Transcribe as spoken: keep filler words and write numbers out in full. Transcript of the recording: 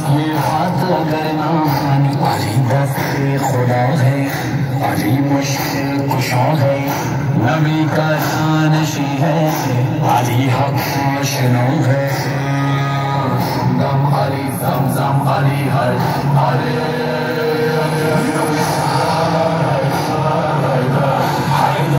ये बात अगर ना मानी, अली दस्ते खुदा है, अली मुश्किल कुशा है, नबी का जानशी है, अली हक आशना है। दम अली, जमजम अली, हर अली